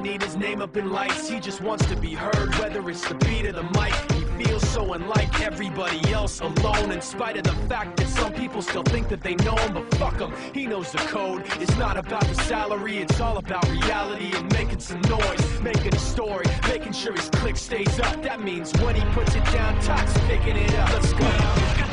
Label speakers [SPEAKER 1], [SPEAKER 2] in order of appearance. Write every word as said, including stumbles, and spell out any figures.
[SPEAKER 1] need his name up in lights. He just wants to be heard, whether it's the beat or the mic. He feels so unlike everybody else, alone, in spite of the fact that some people still think that they know him. But fuck him, he knows the code. It's not about the salary, it's all about reality and making some noise, making a story, making sure his click stays up. That means when he puts it down, Todd's picking it up. Let's go.